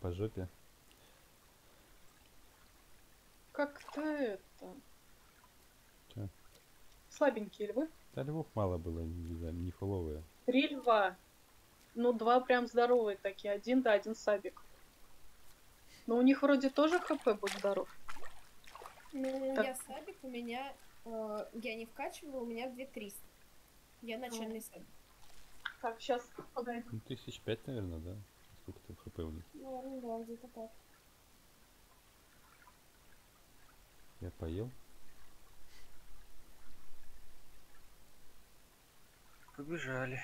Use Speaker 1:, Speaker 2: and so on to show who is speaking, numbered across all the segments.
Speaker 1: по жопе.
Speaker 2: Как-то это...
Speaker 1: Чё?
Speaker 2: Слабенькие львы.
Speaker 1: Да львов мало было, не знаю, не фуловые.
Speaker 2: 3 льва. Ну, 2 прям здоровые такие. Один, да, один сабик. Но у них вроде тоже хп, будь здоров.
Speaker 3: Ну,
Speaker 2: Так.
Speaker 3: я сабик, у меня... я не вкачивала, у меня 2300. Я начальный сабик.
Speaker 2: Так, сейчас подойду.
Speaker 1: Ну, 1005, наверное, да? Сколько там хп у них?
Speaker 3: Ну, да, где-то так.
Speaker 1: Я поел.
Speaker 4: Побежали.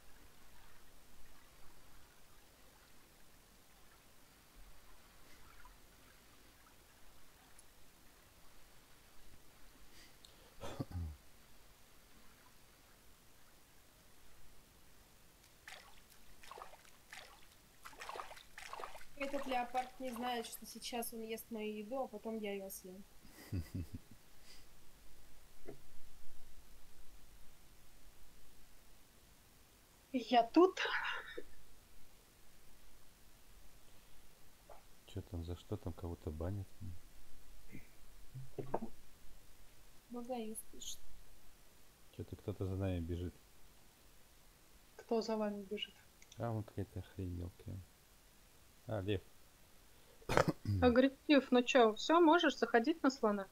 Speaker 3: Этот леопард не знает, что сейчас он ест мою еду, а потом я ее съем.
Speaker 2: Я тут.
Speaker 1: Что там, за что там кого-то банят?
Speaker 3: Магаюс пишет.
Speaker 1: Что-то кто-то за нами бежит.
Speaker 2: Кто за вами бежит?
Speaker 1: А, вон какая-то хрень мелкая. А, лев.
Speaker 2: Агрессив, ну чё, все, можешь заходить на слона?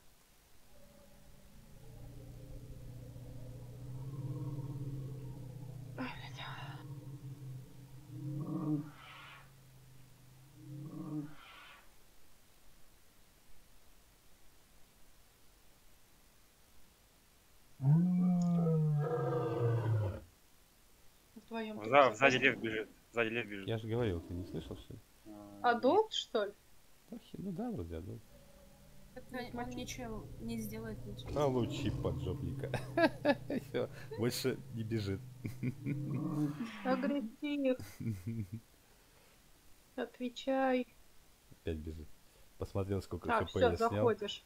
Speaker 2: Вдвоем.
Speaker 4: Сзади лев бежит. Сзади лев бежит.
Speaker 1: Я же говорил, ты не слышал, что ли?
Speaker 2: Адолт, что ли?
Speaker 1: Ну да, вроде адult.
Speaker 3: Он ничего не сделает ничего.
Speaker 1: Получи поджопника. Все, больше не бежит.
Speaker 2: Агрессив. Отвечай.
Speaker 1: Опять бежит. Посмотрел, сколько
Speaker 2: Так,
Speaker 1: хп
Speaker 2: все,
Speaker 1: я снял.
Speaker 2: заходишь.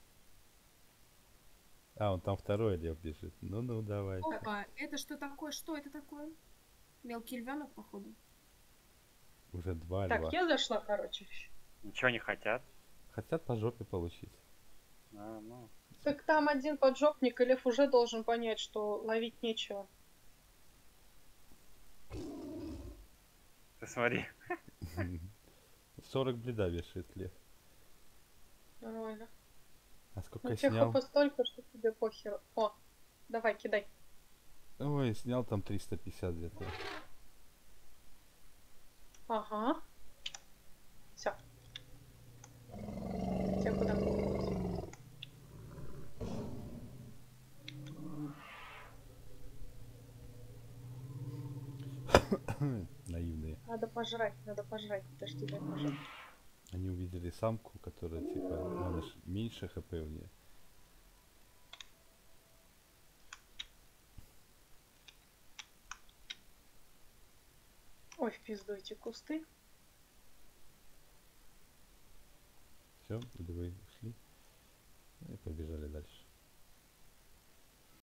Speaker 1: А, он там второй лев бежит. Ну, давай.
Speaker 3: Опа, это что такое? Что это такое? Мелкий львенок, походу.
Speaker 1: Уже два льва.
Speaker 2: Так, я зашла, короче.
Speaker 4: Ничего не хотят.
Speaker 1: Хотят по жопе получить.
Speaker 4: А, ну.
Speaker 2: Так там один поджопник, и лев уже должен понять, что ловить нечего.
Speaker 4: Ты смотри.
Speaker 1: 40 бледа вешает лев.
Speaker 2: Нормально.
Speaker 1: А сколько
Speaker 2: Ну, тех
Speaker 1: снял?
Speaker 2: хп столько, что тебе похеру. О, давай, кидай.
Speaker 1: Ой, снял там 350 где-то.
Speaker 2: Ага. Все. Тебе куда?
Speaker 1: Наивные.
Speaker 2: Надо пожрать, подожди, дай пожрать.
Speaker 1: Они увидели самку, которая типа, ну, она ж меньше хп у нее.
Speaker 2: Ой, в пизду эти кусты.
Speaker 1: Все, львы ушли. И побежали дальше.